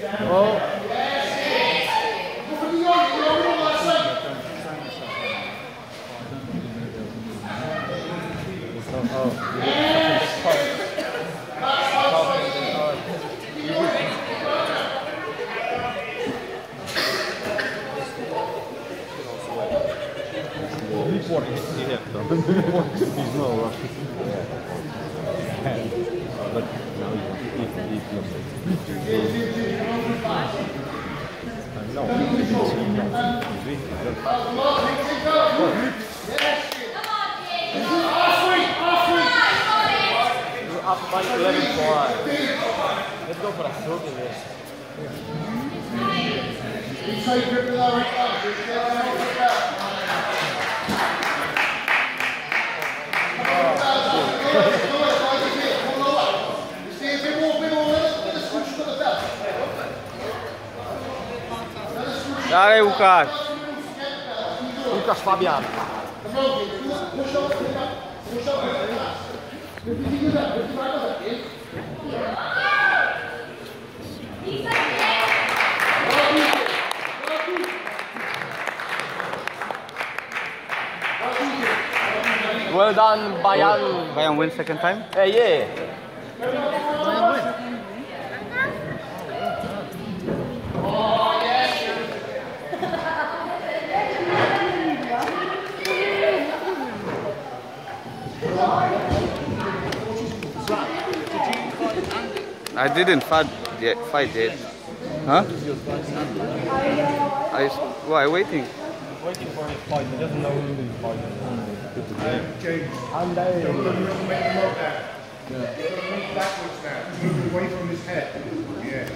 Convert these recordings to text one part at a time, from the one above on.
Oh. He's not rushing. But now he's up by 11 wide. Let's go for a shot in this. Dalej Łukasz! Łukasz Fabian. Well done, Bayan. Bayan win second time? Yeah. I didn't fight yet. Huh? Why waiting? Waiting for his fight. He doesn't know who he's fighting. And Make him up there. Move backwards now. Move away from his head. Yeah.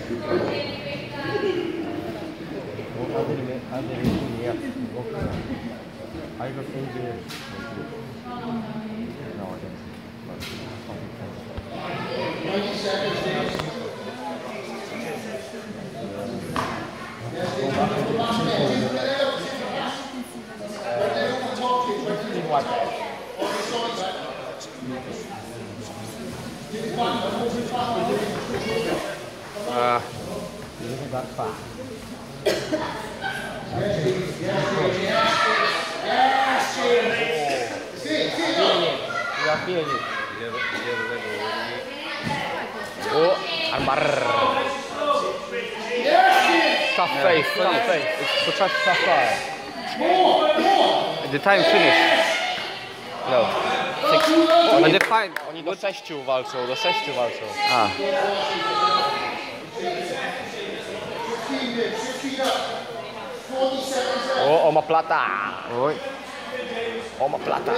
Oh, armbar. Tough face. It's for tough fire. The time finished. No. But the fight. Oni do 6 walczą, Ah. O, ma plata. Oj. O, ma plata.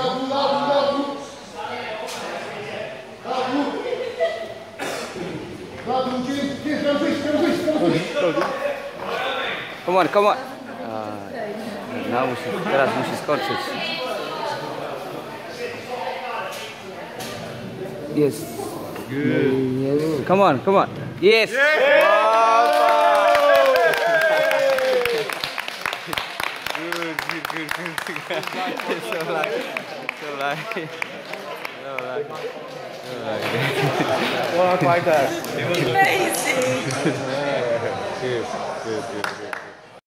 Come on. Teraz musi skoczyć. Yes. Good. Come on. Yes. Good. So lucky. Walk like that. Amazing! Good.